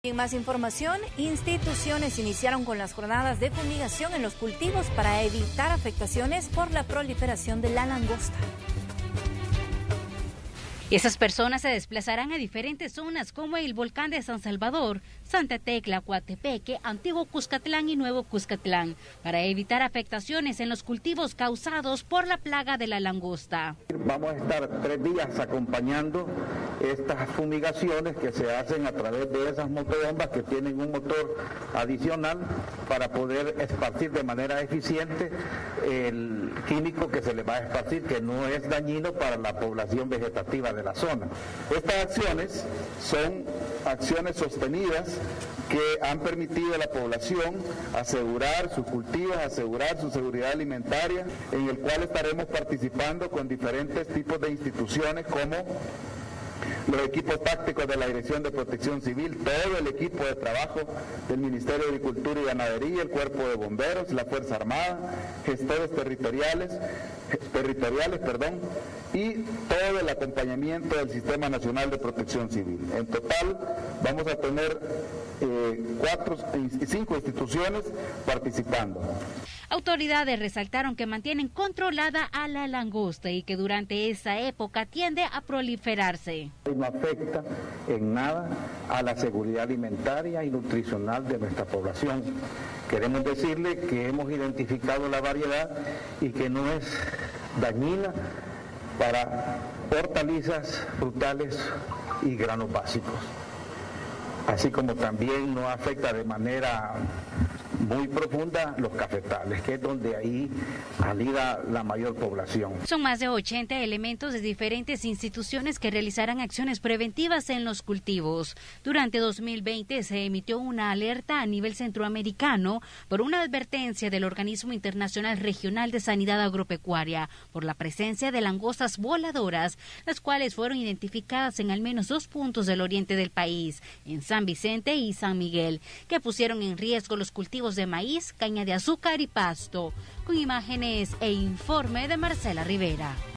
En más información, instituciones iniciaron con las jornadas de fumigación en los cultivos para evitar afectaciones por la proliferación de la langosta. Esas personas se desplazarán a diferentes zonas como el volcán de San Salvador, Santa Tecla, Coatepeque, Antiguo Cuscatlán y Nuevo Cuscatlán, para evitar afectaciones en los cultivos causados por la plaga de la langosta. Vamos a estar 3 días acompañando estas fumigaciones que se hacen a través de esas motobombas que tienen un motor adicional para poder esparcir de manera eficiente el químico que se le va a esparcir, que no es dañino para la población vegetativa de la zona. Estas acciones son acciones sostenidas que han permitido a la población asegurar sus cultivos, asegurar su seguridad alimentaria, en el cual estaremos participando con diferentes tipos de instituciones como los equipos tácticos de la Dirección de Protección Civil, todo el equipo de trabajo del Ministerio de Agricultura y Ganadería, el Cuerpo de Bomberos, la Fuerza Armada, gestores territoriales, y todo el acompañamiento del Sistema Nacional de Protección Civil. En total vamos a tener 5 instituciones participando. Autoridades resaltaron que mantienen controlada a la langosta y que durante esa época tiende a proliferarse. No afecta en nada a la seguridad alimentaria y nutricional de nuestra población. Queremos decirle que hemos identificado la variedad y que no es dañina para hortalizas, frutales y granos básicos. Así como también no afecta de manera muy profunda los cafetales, que es donde ahí anida la mayor población. Son más de 80 elementos de diferentes instituciones que realizarán acciones preventivas en los cultivos. Durante 2020 se emitió una alerta a nivel centroamericano por una advertencia del Organismo Internacional Regional de Sanidad Agropecuaria por la presencia de langostas voladoras, las cuales fueron identificadas en al menos 2 puntos del oriente del país, en San Vicente y San Miguel, que pusieron en riesgo los cultivos de maíz, caña de azúcar y pasto. Con imágenes e informe de Marcela Rivera.